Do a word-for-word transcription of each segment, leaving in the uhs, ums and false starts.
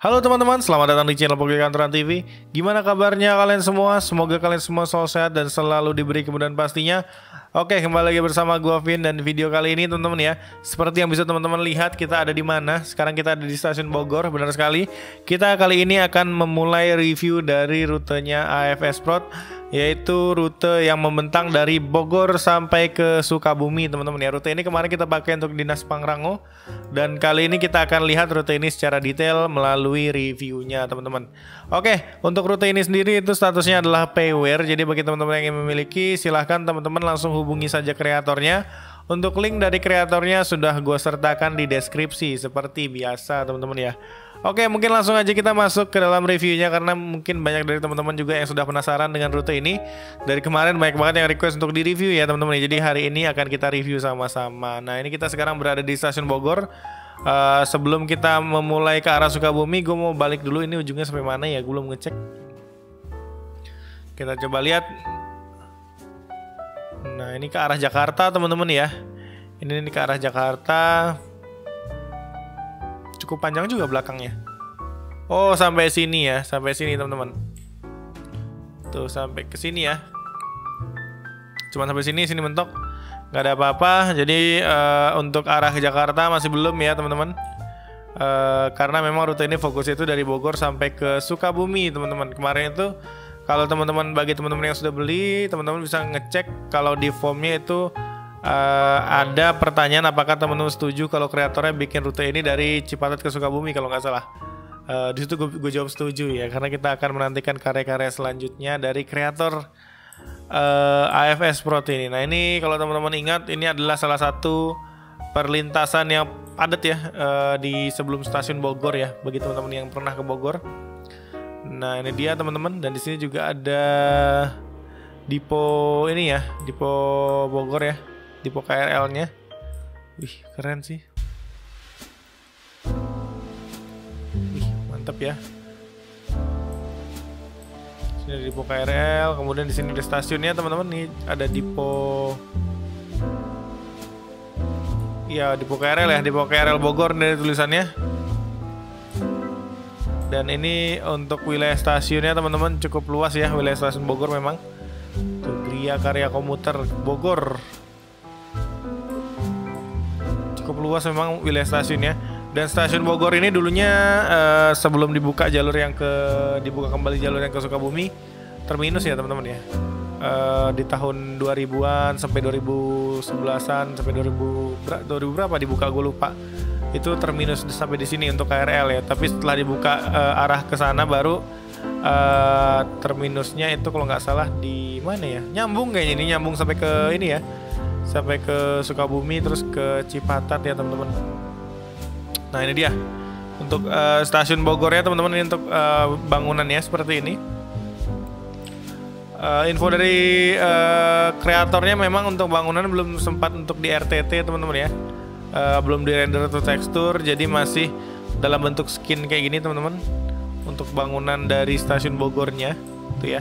Halo teman-teman, selamat datang di channel Pogi Kantoran T V. Gimana kabarnya kalian semua? Semoga kalian semua selalu sehat dan selalu diberi kemudahan pastinya. Oke, kembali lagi bersama gua Vin, dan video kali ini teman-teman ya, seperti yang bisa teman-teman lihat, kita ada di mana? Sekarang kita ada di stasiun Bogor, benar sekali. Kita kali ini akan memulai review dari rutenya A F S Prod, yaitu rute yang membentang dari Bogor sampai ke Sukabumi teman-teman ya. Rute ini kemarin kita pakai untuk Dinas Pangrango, dan kali ini kita akan lihat rute ini secara detail melalui reviewnya teman-teman. Oke, untuk rute ini sendiri itu statusnya adalah payware, jadi bagi teman-teman yang ingin memiliki, silahkan teman-teman langsung hubungi saja kreatornya. Untuk link dari kreatornya sudah gue sertakan di deskripsi seperti biasa teman-teman ya. Oke, mungkin langsung aja kita masuk ke dalam reviewnya, karena mungkin banyak dari teman-teman juga yang sudah penasaran dengan rute ini. Dari kemarin banyak banget yang request untuk di review ya teman-teman. Jadi hari ini akan kita review sama-sama. Nah, ini kita sekarang berada di stasiun Bogor. Uh, sebelum kita memulai ke arah Sukabumi, gue mau balik dulu ini ujungnya sampai mana ya, gue belum ngecek. Kita coba lihat. Nah, ini ke arah Jakarta teman-teman ya. Ini, ini ke arah Jakarta. Cukup panjang juga belakangnya. Oh, sampai sini ya, sampai sini teman-teman. Tuh, sampai ke sini ya. Cuma sampai sini, sini mentok. Nggak ada apa-apa. Jadi uh, untuk arah ke Jakarta masih belum ya teman-teman. Uh, karena memang rute ini fokusnya itu dari Bogor sampai ke Sukabumi teman-teman. Kemarin itu kalau teman-teman, bagi teman-teman yang sudah beli, teman-teman bisa ngecek kalau di formnya itu uh, ada pertanyaan apakah teman-teman setuju kalau kreatornya bikin rute ini dari Cipatat ke Sukabumi kalau nggak salah. Uh, di situ gue jawab setuju ya, karena kita akan menantikan karya-karya selanjutnya dari kreator uh, A F S Prod ini. Nah, ini kalau teman-teman ingat, ini adalah salah satu perlintasan yang padat ya uh, di sebelum stasiun Bogor ya, bagi teman-teman yang pernah ke Bogor. Nah, ini dia teman-teman, dan di sini juga ada Dipo ini ya, Dipo Bogor ya, Dipo K R L-nya. Wih, keren sih. Wih, mantap ya. Sini ada Dipo K R L, kemudian di sini ada stasiunnya teman-teman. Nih ada Dipo, iya Dipo K R L ya, Dipo K R L Bogor dari tulisannya. Dan ini untuk wilayah stasiunnya teman-teman cukup luas ya, wilayah stasiun Bogor memang. Tuh, Gria Karya Komuter Bogor. Cukup luas memang wilayah stasiunnya. Dan stasiun Bogor ini dulunya uh, sebelum dibuka jalur yang ke dibuka kembali jalur yang ke Sukabumi, terminus ya teman-teman ya. Uh, di tahun dua ribuan sampai dua ribu sebelasan sampai dua ribu berapa dibuka gue lupa. Itu terminus sampai di sini untuk K R L ya. Tapi setelah dibuka uh, arah ke sana baru uh, terminusnya itu kalau nggak salah di mana ya? Nyambung kayaknya, ini nyambung sampai ke ini ya. Sampai ke Sukabumi terus ke Cipatat ya teman-teman. Nah, ini dia. Untuk uh, stasiun Bogor ya teman-teman, ini untuk uh, bangunannya seperti ini. Uh, info dari uh, kreatornya memang untuk bangunan belum sempat untuk di R T T teman-teman ya. Uh, belum di render atau tekstur, jadi masih dalam bentuk skin kayak gini teman-teman. Untuk bangunan dari stasiun Bogornya tuh ya.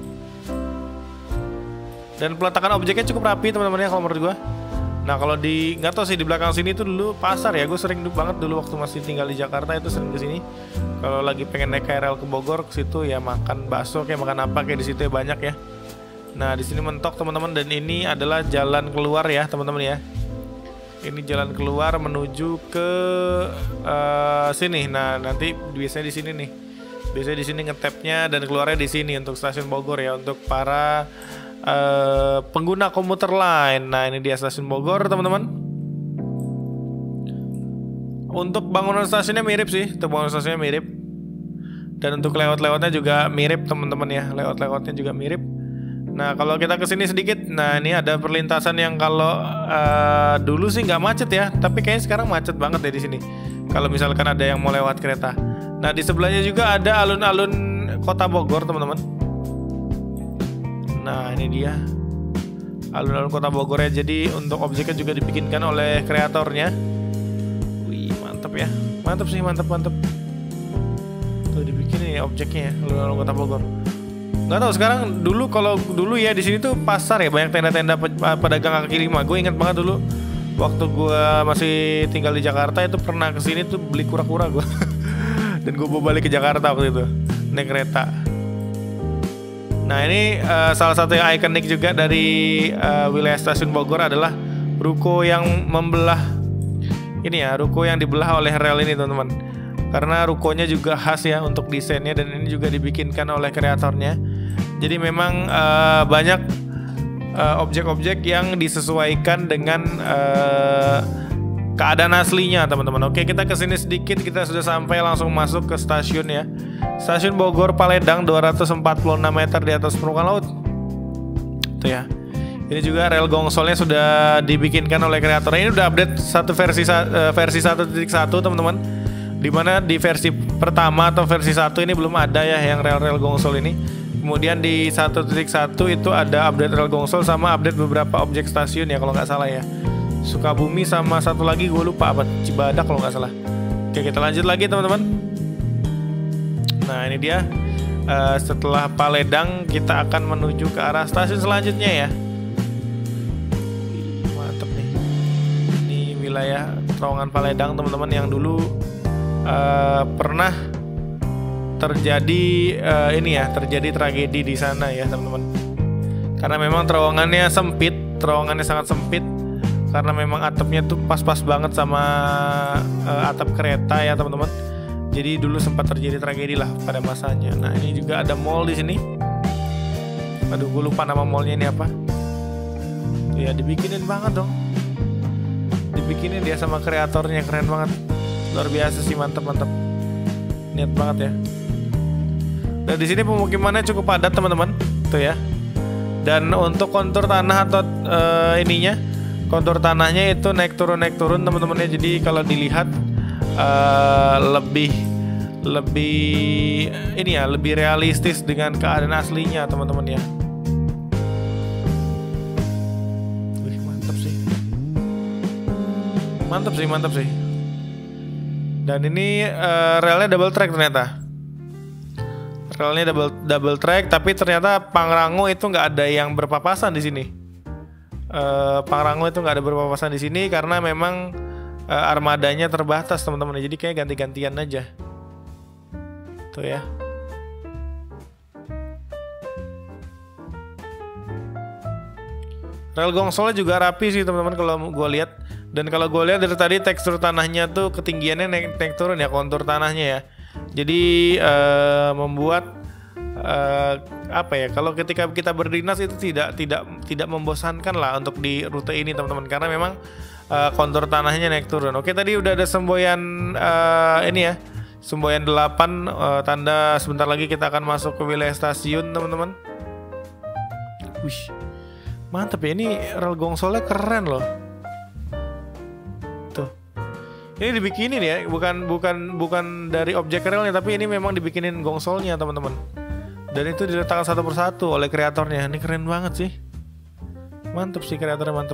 Dan peletakan objeknya cukup rapi teman-teman ya kalau menurut gua. Nah, kalau di nggak tahu sih, di belakang sini tuh dulu pasar ya. Gue sering banget dulu waktu masih tinggal di Jakarta itu sering kesini. Kalau lagi pengen naik K R L ke Bogor ke situ ya, makan bakso kayak makan apa kayak di situ ya banyak ya. Nah, di sini mentok teman-teman, dan ini adalah jalan keluar ya teman-teman ya. Ini jalan keluar menuju ke uh, sini. Nah, nanti biasanya di sini nih. Biasanya di sini ngetapnya dan keluarnya di sini untuk stasiun Bogor ya, untuk para uh, pengguna komuter lain. Nah, ini dia stasiun Bogor teman-teman. Untuk bangunan stasiunnya mirip sih, untuk bangunan stasiunnya mirip. Dan untuk lewat-lewatnya juga mirip teman-teman ya, lewat-lewatnya juga mirip. Nah, kalau kita kesini sedikit, nah ini ada perlintasan yang kalau uh, dulu sih nggak macet ya, tapi kayaknya sekarang macet banget ya di sini. Kalau misalkan ada yang mau lewat kereta. Nah, di sebelahnya juga ada alun-alun Kota Bogor teman-teman. Nah, ini dia alun-alun Kota Bogor ya. Jadi untuk objeknya juga dibikinkan oleh kreatornya. Wih, mantap ya, mantap sih, mantap mantap. Tuh dibikin nih objeknya ya, alun-alun Kota Bogor. Nggak tahu sekarang, dulu kalau dulu ya di sini tuh pasar ya, banyak tenda-tenda pedagang kaki lima. Gue ingat banget dulu waktu gue masih tinggal di Jakarta itu pernah kesini tuh beli kura-kura gue. Dan gue bawa balik ke Jakarta waktu itu naik kereta. Nah ini uh, salah satu yang ikonik juga dari uh, wilayah stasiun Bogor adalah ruko yang membelah ini ya, ruko yang dibelah oleh rel ini teman-teman. Karena rukonya juga khas ya untuk desainnya, dan ini juga dibikinkan oleh kreatornya. Jadi memang uh, banyak uh, objek-objek yang disesuaikan dengan uh, keadaan aslinya teman-teman. Oke, kita kesini sedikit, kita sudah sampai, langsung masuk ke stasiun ya. Stasiun Bogor Paledang, dua ratus empat puluh enam meter di atas permukaan laut. Tuh ya. Ini juga rel gongsolnya sudah dibikinkan oleh kreator. Ini udah update satu versi uh, versi satu titik satu teman-teman. Dimana di versi pertama atau versi satu ini belum ada ya yang rel-rel gongsol ini. Kemudian di satu titik satu itu ada update rel gongsol sama update beberapa objek stasiun ya kalau nggak salah ya. Sukabumi sama satu lagi gue lupa apa, Cibadak kalau nggak salah. Oke, kita lanjut lagi teman-teman. Nah ini dia uh, setelah Paledang kita akan menuju ke arah stasiun selanjutnya ya. Mantep nih. Ini wilayah terowongan Paledang teman-teman yang dulu uh, pernah terjadi uh, ini ya, terjadi tragedi di sana ya teman-teman. Karena memang terowongannya sempit, terowongannya sangat sempit. Karena memang atapnya tuh pas-pas banget sama uh, atap kereta ya teman-teman. Jadi dulu sempat terjadi tragedi lah pada masanya. Nah ini juga ada mall di sini. Aduh gue lupa nama mallnya ini apa. Tuh ya, dibikinin banget dong. Dibikinin dia sama kreatornya, keren banget. Luar biasa sih, mantep-mantep. Niat banget ya. Dan di sini pemukimannya cukup padat teman-teman. Tuh ya. Dan untuk kontur tanah atau uh, ininya, kontur tanahnya itu naik turun naik turun teman-teman ya. Jadi kalau dilihat uh, lebih lebih ini ya, lebih realistis dengan keadaan aslinya teman-teman ya. Wih, mantap sih. Mantap sih, mantap sih. Dan ini uh, relnya double track ternyata. Relnya double double track, tapi ternyata Pangrango itu nggak ada yang berpapasan di sini. Uh, Pangrango itu nggak ada berpapasan di sini karena memang uh, armadanya terbatas teman-teman. Jadi kayak ganti-gantian aja. Tuh ya. Rel gongsolnya juga rapi sih teman-teman kalau gue lihat. Dan kalau gue lihat dari tadi tekstur tanahnya tuh ketinggiannya naik, naik turun ya, kontur tanahnya ya. Jadi uh, membuat uh, apa ya, kalau ketika kita berdinas itu tidak tidak tidak membosankan lah untuk di rute ini teman-teman, karena memang uh, kontur tanahnya naik turun. Oke, tadi udah ada semboyan uh, ini ya, semboyan delapan, uh, tanda sebentar lagi kita akan masuk ke wilayah stasiun teman-teman. Wih, mantap ya, ini rel gongsolnya keren loh. Tuh, ini dibikinin ya, bukan bukan bukan dari objek relnya, tapi ini memang dibikinin gongsolnya teman-teman. Dan itu diletakkan satu persatu oleh kreatornya. Ini keren banget sih. Mantap sih kreatornya, mantap.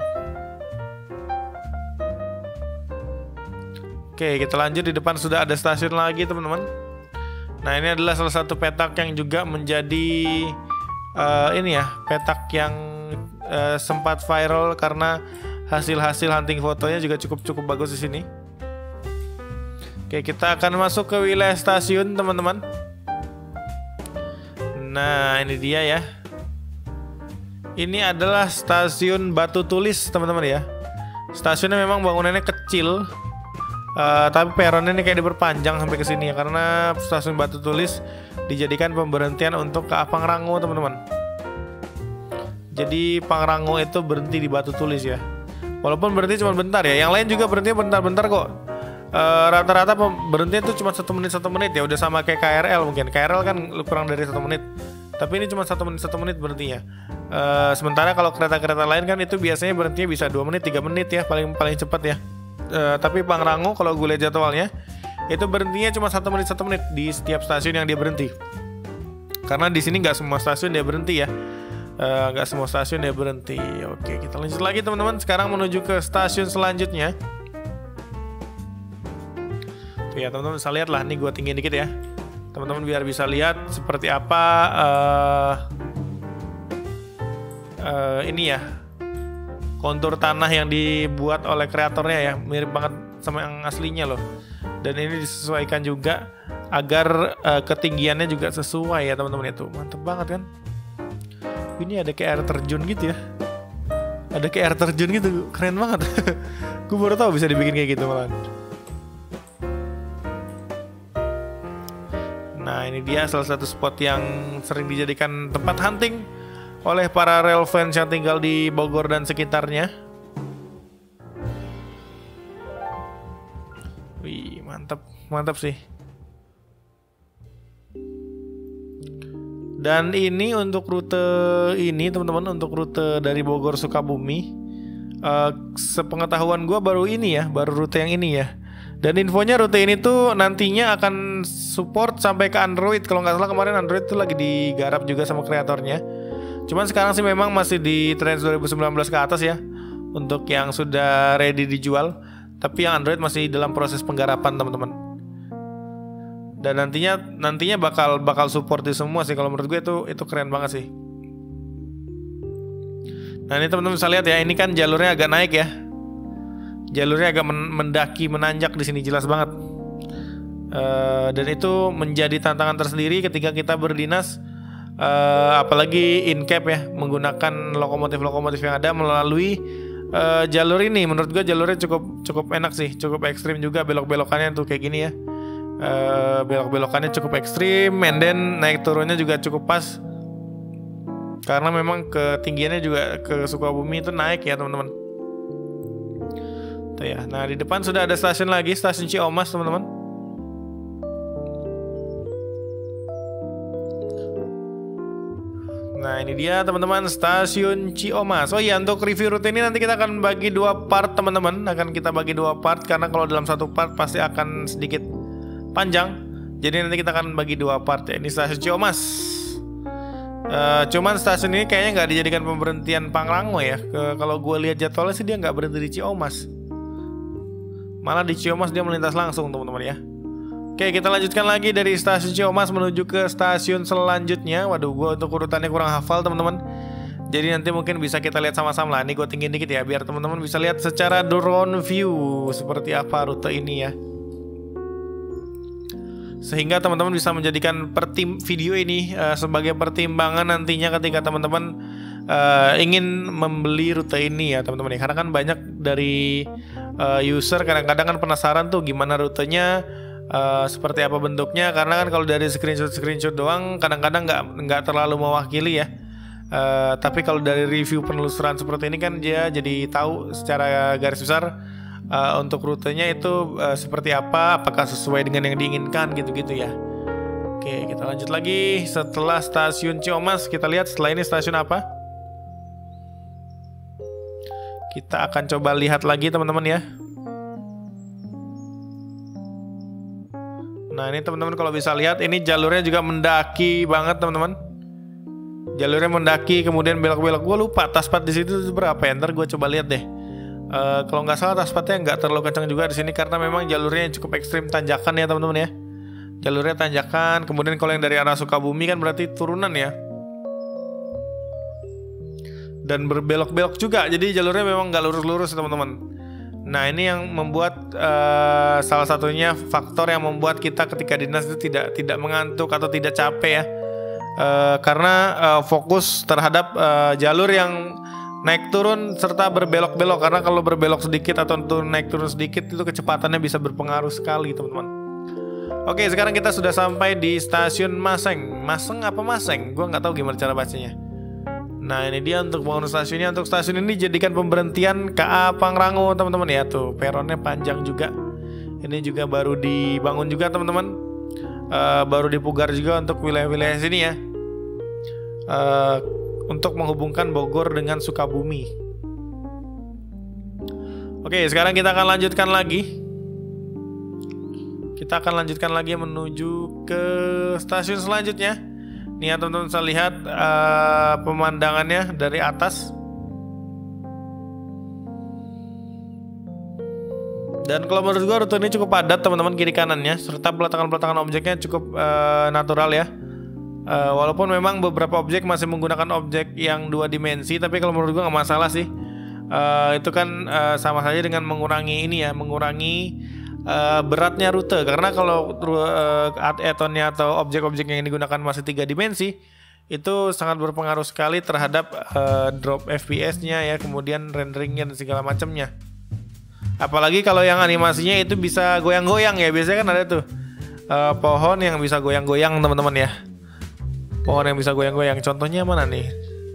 Oke, kita lanjut. Di depan sudah ada stasiun lagi teman-teman. Nah ini adalah salah satu petak yang juga menjadi uh, ini ya, petak yang uh, sempat viral karena hasil-hasil hunting fotonya juga cukup-cukup bagus di sini. Oke, kita akan masuk ke wilayah stasiun teman-teman. Nah ini dia ya. Ini adalah stasiun Batu Tulis teman-teman ya. Stasiunnya memang bangunannya kecil, uh, tapi peronnya ini kayak diperpanjang sampai ke sini ya, karena stasiun Batu Tulis dijadikan pemberhentian untuk ke Pangrango teman-teman. Jadi Pangrango itu berhenti di Batu Tulis ya. Walaupun berhenti cuma bentar ya. Yang lain juga berhenti bentar-bentar kok. Rata-rata uh, berhenti itu cuma satu menit satu menit ya, udah sama kayak K R L mungkin. K R L kan kurang dari satu menit, tapi ini cuma satu menit satu menit berhentinya. Uh, sementara kalau kereta-kereta lain kan itu biasanya berhentinya bisa dua menit tiga menit ya, paling paling cepat ya. Uh, tapi Pangrango kalau gue lihat jadwalnya itu berhentinya cuma satu menit satu menit di setiap stasiun yang dia berhenti. Karena di sini nggak semua stasiun dia berhenti ya. Nggak uh, semua stasiun dia berhenti. Oke, kita lanjut lagi teman-teman. Sekarang menuju ke stasiun selanjutnya. Ya teman-teman bisa lihat lah, nih gue tinggiin dikit ya teman-teman biar bisa lihat seperti apa uh, uh, ini ya, kontur tanah yang dibuat oleh kreatornya ya, mirip banget sama yang aslinya loh. Dan ini disesuaikan juga agar uh, ketinggiannya juga sesuai ya teman-teman. Itu mantep banget kan. Ini ada kayak air terjun gitu ya. Ada kayak air terjun gitu, keren banget. Gue baru tahu bisa dibikin kayak gitu malah. Nah ini dia salah satu spot yang sering dijadikan tempat hunting oleh para rail fans yang tinggal di Bogor dan sekitarnya. Wih mantap, mantap sih. Dan ini untuk rute ini teman-teman, untuk rute dari Bogor Sukabumi, uh, sepengetahuan gue baru ini ya, baru rute yang ini ya. Dan infonya rute ini tuh nantinya akan support sampai ke Android. Kalau nggak salah kemarin Android tuh lagi digarap juga sama kreatornya. Cuman sekarang sih memang masih di Trends dua ribu sembilan belas ke atas ya, untuk yang sudah ready dijual. Tapi yang Android masih dalam proses penggarapan teman-teman. Dan nantinya nantinya bakal bakal support di semua sih, kalau menurut gue itu itu keren banget sih. Nah ini teman-teman bisa lihat ya, ini kan jalurnya agak naik ya, jalurnya agak mendaki menanjak di sini jelas banget. Uh, dan itu menjadi tantangan tersendiri ketika kita berdinas, uh, apalagi in cap ya, menggunakan lokomotif-lokomotif yang ada melalui uh, jalur ini. Menurut gue jalurnya cukup cukup enak sih, cukup ekstrim juga belok-belokannya tuh kayak gini ya. Uh, belok-belokannya cukup ekstrim, and then naik turunnya juga cukup pas, karena memang ketinggiannya juga ke Sukabumi itu naik ya teman-teman. Tuh ya. Nah di depan sudah ada stasiun lagi, stasiun Ciomas teman-teman. Nah ini dia teman-teman, stasiun Ciomas. Oh iya, untuk review rute ini nanti kita akan bagi dua part teman-teman, akan kita bagi dua part karena kalau dalam satu part pasti akan sedikit panjang, jadi nanti kita akan bagi dua part ya. Ini stasiun Ciomas. Uh, cuman stasiun ini kayaknya nggak dijadikan pemberhentian Pangrango ya. Kalau gue lihat jadwalnya sih dia nggak berhenti di Ciomas, malah di Ciomas dia melintas langsung teman-teman ya. Oke, kita lanjutkan lagi dari stasiun Ciomas menuju ke stasiun selanjutnya. Waduh, gue untuk urutannya kurang hafal teman-teman, jadi nanti mungkin bisa kita lihat sama-sama lah. Ini gue tinggiin dikit ya, biar teman-teman bisa lihat secara drone view seperti apa rute ini ya, sehingga teman-teman bisa menjadikan pertim video ini uh, sebagai pertimbangan nantinya ketika teman-teman uh, ingin membeli rute ini ya teman-teman ya. Karena kan banyak dari uh, user kadang-kadang kan penasaran tuh gimana rutenya, uh, seperti apa bentuknya. Karena kan kalau dari screenshot-screenshot doang kadang-kadang nggak nggak terlalu mewakili ya. Uh, tapi kalau dari review penelusuran seperti ini kan dia jadi tahu secara garis besar Uh, untuk rutenya itu uh, seperti apa, apakah sesuai dengan yang diinginkan gitu-gitu ya. Oke, kita lanjut lagi. Setelah stasiun Ciomas, kita lihat setelah ini stasiun apa. Kita akan coba lihat lagi teman-teman ya. Nah ini teman-teman kalau bisa lihat, ini jalurnya juga mendaki banget teman-teman. Jalurnya mendaki kemudian belok-belok. Gue lupa taspad di situ berapa ya, ntar gue coba lihat deh. Uh, kalau nggak salah taspatnya nggak terlalu kencang juga di sini karena memang jalurnya cukup ekstrim tanjakan ya teman-teman ya. Jalurnya tanjakan, kemudian kalau yang dari arah Sukabumi kan berarti turunan ya. Dan berbelok-belok juga, jadi jalurnya memang nggak lurus-lurus teman-teman. Nah ini yang membuat uh, salah satunya faktor yang membuat kita ketika dinas itu tidak tidak mengantuk atau tidak capek ya. Uh, karena uh, fokus terhadap uh, jalur yang naik turun serta berbelok-belok, karena kalau berbelok sedikit atau turun naik turun sedikit itu kecepatannya bisa berpengaruh sekali teman-teman. Oke, sekarang kita sudah sampai di stasiun Maseng. Maseng apa Maseng? Gue nggak tahu gimana cara bacanya. Nah ini dia untuk bangun stasiunnya. Untuk stasiun ini jadikan pemberhentian K A Pangrango teman-teman ya. Tuh peronnya panjang juga. Ini juga baru dibangun juga teman-teman. Uh, baru dipugar juga untuk wilayah-wilayah sini ya. Uh, untuk menghubungkan Bogor dengan Sukabumi. Oke, sekarang kita akan lanjutkan lagi. Kita akan lanjutkan lagi menuju ke stasiun selanjutnya. Nih ya teman-teman bisa lihat uh, pemandangannya dari atas. Dan kalau menurut gua rute ini cukup padat teman-teman kiri kanannya, serta peletakan-peletakan objeknya cukup uh, natural ya. Uh, walaupun memang beberapa objek masih menggunakan objek yang dua dimensi, tapi kalau menurut gue nggak masalah sih. Uh, itu kan uh, sama saja dengan mengurangi ini ya, mengurangi uh, beratnya rute. Karena kalau uh, add-onnya atau objek-objek yang digunakan masih tiga dimensi, itu sangat berpengaruh sekali terhadap uh, drop F P S-nya ya, kemudian renderingnya dan segala macamnya. Apalagi kalau yang animasinya itu bisa goyang-goyang ya, biasanya kan ada tuh uh, pohon yang bisa goyang-goyang teman-teman ya. Pohon yang bisa goyang-goyang. Contohnya mana nih?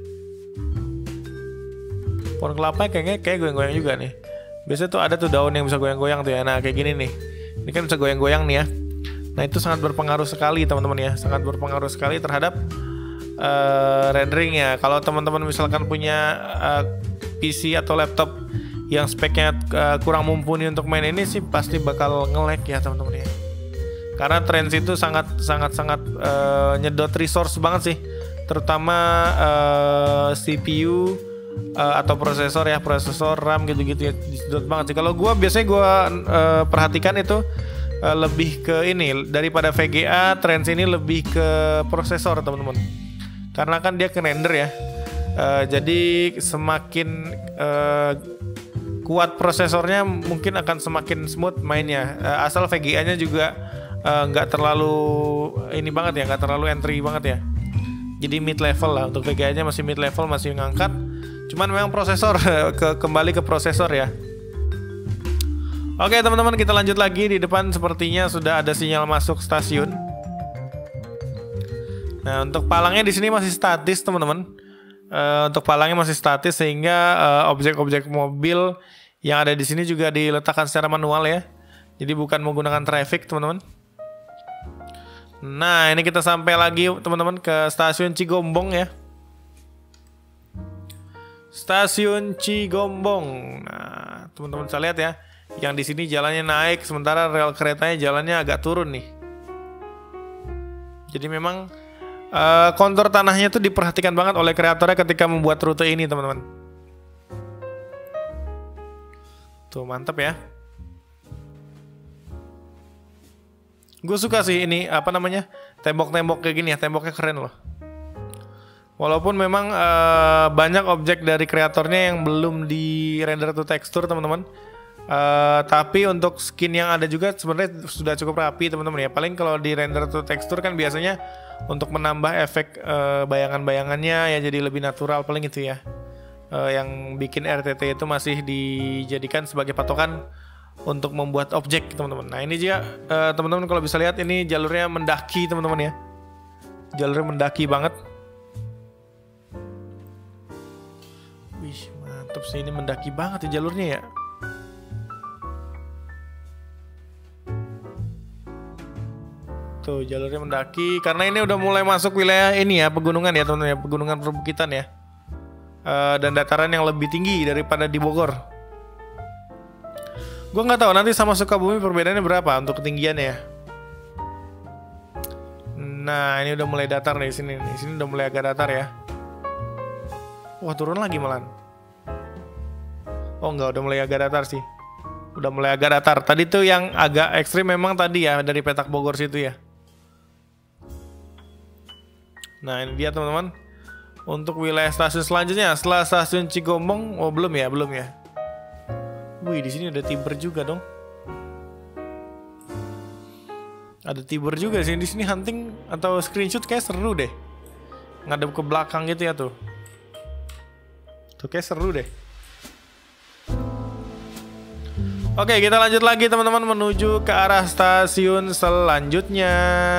Pohon kelapa kayaknya kayak goyang-goyang juga nih. Biasanya tuh ada tuh daun yang bisa goyang-goyang tuh ya. Nah kayak gini nih. Ini kan bisa goyang-goyang nih ya. Nah itu sangat berpengaruh sekali teman-teman ya. Sangat berpengaruh sekali terhadap uh, renderingnya. Kalau teman-teman misalkan punya uh, P C atau laptop yang speknya uh, kurang mumpuni untuk main ini sih, pasti bakal nge-lag ya teman-teman ya. Karena Trends itu sangat sangat sangat uh, nyedot resource banget sih, terutama uh, C P U uh, atau prosesor ya, prosesor RAM gitu-gitu ya, disedot banget sih. Kalau gua biasanya gua uh, perhatikan itu uh, lebih ke ini daripada V G A, Trends ini lebih ke prosesor teman-teman. Karena kan dia ke render ya, uh, jadi semakin uh, kuat prosesornya mungkin akan semakin smooth mainnya. Uh, asal V G A-nya juga nggak uh, terlalu ini banget ya, nggak terlalu entry banget ya. Jadi mid level lah, untuk V G A-nya masih mid level, masih ngangkat. Cuman memang prosesor ke kembali ke prosesor ya. Oke teman-teman, kita lanjut lagi. Di depan sepertinya sudah ada sinyal masuk stasiun. Nah untuk palangnya di sini masih statis teman-teman. Uh, untuk palangnya masih statis sehingga uh, objek-objek mobil yang ada di sini juga diletakkan secara manual ya. Jadi bukan menggunakan traffic teman-teman. Nah ini kita sampai lagi teman-teman ke stasiun Cigombong ya. Stasiun Cigombong. Nah teman-teman bisa lihat ya, yang di sini jalannya naik, sementara rel keretanya jalannya agak turun nih. Jadi memang uh, kontur tanahnya tuh diperhatikan banget oleh kreatornya ketika membuat rute ini teman-teman. Tuh mantap ya. Gue suka sih ini apa namanya, tembok-tembok kayak gini ya, temboknya keren loh. Walaupun memang uh, banyak objek dari kreatornya yang belum di render to texture teman-teman, uh, tapi untuk skin yang ada juga sebenarnya sudah cukup rapi teman-teman ya. Paling kalau di render to texture kan biasanya untuk menambah efek uh, bayangan-bayangannya ya, jadi lebih natural paling itu ya. Uh, yang bikin R T T itu masih dijadikan sebagai patokan untuk membuat objek teman-teman. Nah ini juga uh, teman-teman kalau bisa lihat ini jalurnya mendaki teman-teman ya. Jalurnya mendaki banget. Wih mantap sih, ini mendaki banget ya jalurnya ya. Tuh jalurnya mendaki karena ini udah mulai masuk wilayah ini ya, pegunungan ya teman-teman ya, pegunungan perbukitan ya. Uh, dan dataran yang lebih tinggi daripada di Bogor. Gue nggak tahu nanti sama Sukabumi perbedaannya berapa untuk ketinggiannya ya. Nah ini udah mulai datar nih sini, nih sini udah mulai agak datar ya. Wah turun lagi malan. Oh nggak, udah mulai agak datar sih. Udah mulai agak datar. Tadi tuh yang agak ekstrim memang tadi ya, dari petak Bogor situ ya. Nah ini dia teman-teman. Untuk wilayah stasiun selanjutnya setelah stasiun Cigombong, oh belum ya, belum ya. Wih, di sini ada Tiber juga dong. Ada Tiber juga sih di sini, hunting atau screenshot kayak seru deh. Ngadep ke belakang gitu ya tuh. Tuh kayak seru deh. Oke, kita lanjut lagi teman-teman menuju ke arah stasiun selanjutnya.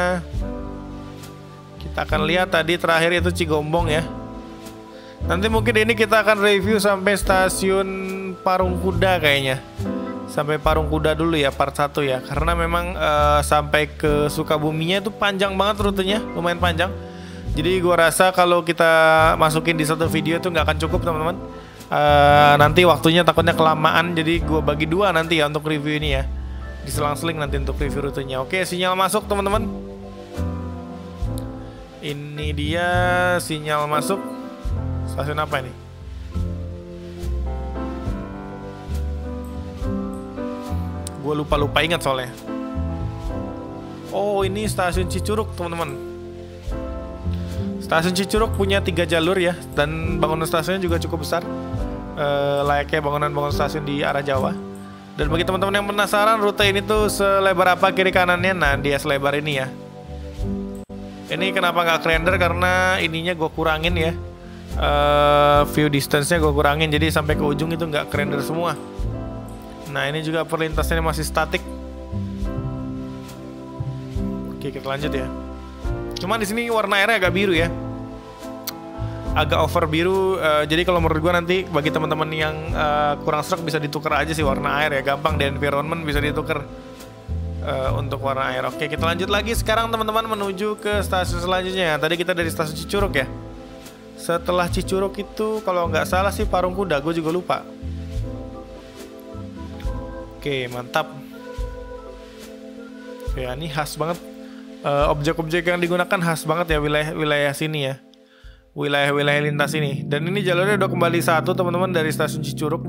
Kita akan lihat tadi terakhir itu Cigombong ya. Nanti mungkin ini kita akan review sampai stasiun Parung Kuda kayaknya. Sampai Parung Kuda dulu ya, part satu ya. Karena memang uh, sampai ke Sukabuminya itu panjang banget rutenya, lumayan panjang. Jadi gua rasa kalau kita masukin di satu video itu nggak akan cukup teman-teman. Uh, nanti waktunya takutnya kelamaan, jadi gua bagi dua nanti ya untuk review ini ya. Diselang-seling nanti untuk review rutenya. Oke, sinyal masuk teman-teman. Ini dia sinyal masuk. Stasiun apa ini? Gue lupa-lupa ingat soalnya. Oh ini stasiun Cicurug teman-teman. Stasiun Cicurug punya tiga jalur ya, dan bangunan stasiunnya juga cukup besar. E, layaknya bangunan-bangunan stasiun di arah Jawa. Dan bagi teman-teman yang penasaran rute ini tuh selebar apa kiri kanannya, nah dia selebar ini ya. Ini kenapa nggak render, karena ininya gue kurangin ya, uh, view distance-nya gue kurangin, jadi sampai ke ujung itu nggak render semua. Nah ini juga perlintasannya masih statik. Oke, kita lanjut ya. Cuman di sini warna airnya agak biru ya, agak over biru. Uh, jadi kalau menurut gue nanti bagi teman-teman yang uh, kurang serak bisa ditukar aja sih warna air ya, gampang di environment bisa ditukar uh, untuk warna air. Oke, kita lanjut lagi sekarang teman-teman menuju ke stasiun selanjutnya. Tadi kita dari stasiun Cicurug ya. Setelah Cicurug itu kalau nggak salah sih Parung Kuda, gue juga lupa. Oke, mantap. Ya ini khas banget. Objek-objek uh, yang digunakan khas banget ya wilayah-wilayah sini ya, wilayah-wilayah lintas ini. Dan ini jalurnya udah kembali satu teman-teman dari stasiun Cicurug.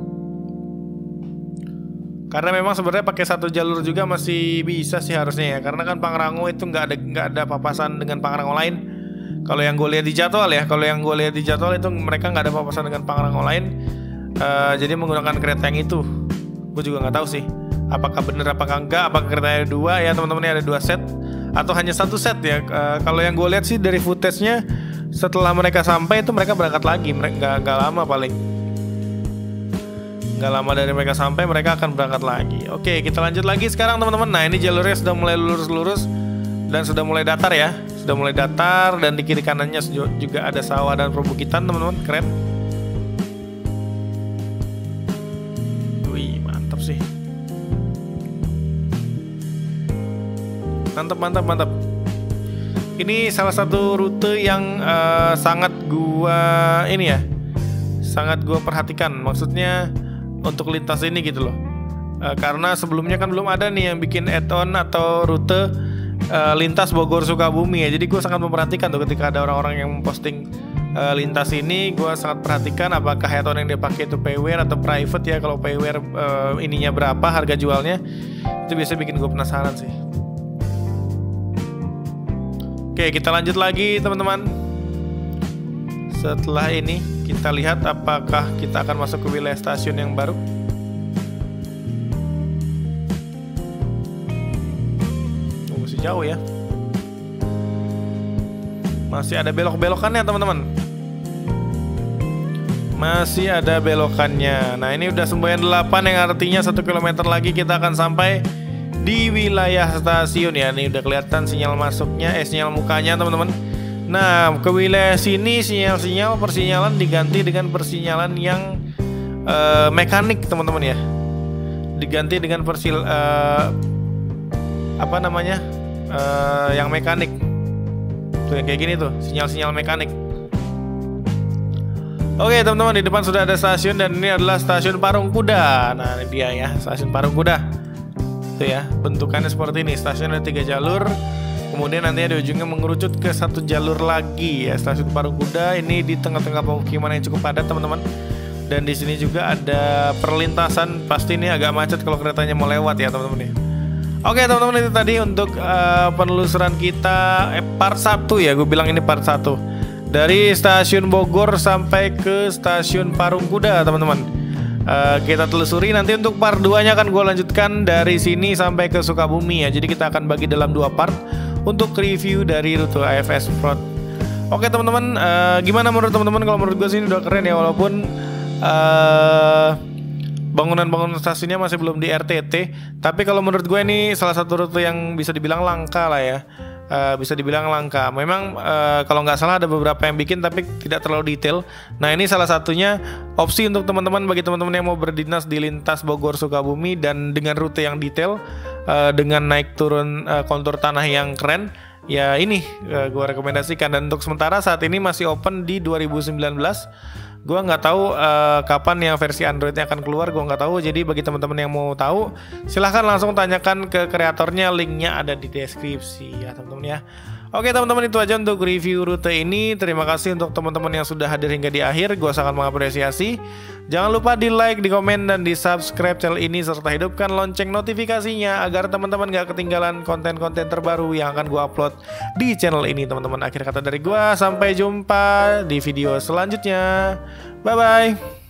Karena memang sebenarnya pakai satu jalur juga masih bisa sih harusnya ya, karena kan Pangrango itu nggak ada nggak ada papasan dengan Pangrango lain. Kalau yang gue lihat di jadwal ya, kalau yang gue lihat di jadwal itu mereka nggak ada papasan dengan Pangrango lain. Uh, jadi menggunakan kereta yang itu. Gue juga nggak tahu sih, apakah bener apakah enggak, apakah keretanya ada dua ya teman-teman, ada dua set atau hanya satu set ya. Uh, kalau yang gue lihat sih dari footage-nya, setelah mereka sampai itu mereka berangkat lagi, mereka nggak nggak lama paling nggak lama dari mereka sampai mereka akan berangkat lagi. Oke, kita lanjut lagi sekarang teman-teman. Nah ini jalurnya sudah mulai lurus-lurus dan sudah mulai datar ya, sudah mulai datar, dan di kiri kanannya juga ada sawah dan perbukitan teman-teman, keren. Wih mantap sih, mantap mantap mantap. Ini salah satu rute yang uh, sangat gua ini ya, sangat gua perhatikan. Maksudnya untuk lintas ini gitu loh. Uh, karena sebelumnya kan belum ada nih yang bikin add-on atau rute uh, lintas Bogor Sukabumi ya. Jadi gua sangat memperhatikan tuh ketika ada orang-orang yang memposting uh, lintas ini, gua sangat perhatikan apakah add-on yang dia pakai itu payware atau private ya. Kalau payware uh, ininya berapa harga jualnya, itu biasanya bikin gua penasaran sih. Oke, kita lanjut lagi teman-teman. Setelah ini kita lihat apakah kita akan masuk ke wilayah stasiun yang baru. Oh, masih jauh ya. Masih ada belok-belokannya teman-teman. Masih ada belokannya. Nah ini udah semboyan delapan, yang artinya satu kilometer lagi kita akan sampai di wilayah stasiun ya. Nih udah kelihatan sinyal masuknya, eh sinyal mukanya teman-teman. Nah ke wilayah sini sinyal-sinyal persinyalan diganti dengan persinyalan yang uh, mekanik teman-teman ya. Diganti dengan persil uh, apa namanya uh, yang mekanik tuh, yang kayak gini tuh, sinyal-sinyal mekanik. Oke teman-teman, di depan sudah ada stasiun dan ini adalah stasiun Parung Kuda. Nah ini dia ya, stasiun Parung Kuda. Tuh ya, bentukannya seperti ini. Stasiun ada tiga jalur, kemudian nanti di ujungnya mengerucut ke satu jalur lagi ya. Stasiun Parung Kuda ini di tengah-tengah pemukiman yang cukup padat teman-teman. Dan di sini juga ada perlintasan, pasti ini agak macet kalau keretanya mau lewat ya teman-teman ya. Oke teman-teman, itu tadi untuk uh, penelusuran kita eh, part satu ya, gue bilang ini part satu. Dari stasiun Bogor sampai ke stasiun Parung Kuda teman-teman. Uh, kita telusuri nanti untuk part dua nya akan gue lanjutkan dari sini sampai ke Sukabumi ya. Jadi kita akan bagi dalam dua part untuk review dari rute A F S Prod. Oke teman-teman, uh, gimana menurut teman-teman? Kalau menurut gue sih ini udah keren ya, walaupun uh, bangunan-bangunan stasiunnya masih belum di R T T, tapi kalau menurut gue ini salah satu rute yang bisa dibilang langka lah ya. Uh, bisa dibilang langka. Memang uh, kalau nggak salah ada beberapa yang bikin tapi tidak terlalu detail. Nah ini salah satunya opsi untuk teman-teman, bagi teman-teman yang mau berdinas di lintas Bogor Sukabumi dan dengan rute yang detail, uh, dengan naik turun uh, kontur tanah yang keren. Ya ini uh, gue rekomendasikan, dan untuk sementara saat ini masih open di dua ribu sembilan belas. Gue nggak tahu uh, kapan yang versi Androidnya akan keluar, gue nggak tahu. Jadi bagi teman-teman yang mau tahu, silahkan langsung tanyakan ke kreatornya, linknya ada di deskripsi ya teman-teman ya. Oke teman-teman, itu aja untuk review rute ini. Terima kasih untuk teman-teman yang sudah hadir hingga di akhir, gue sangat mengapresiasi. Jangan lupa di like, di komen, dan di subscribe channel ini, serta hidupkan lonceng notifikasinya agar teman-teman gak ketinggalan konten-konten terbaru yang akan gue upload di channel ini teman-teman. Akhir kata dari gue, sampai jumpa di video selanjutnya. Bye-bye.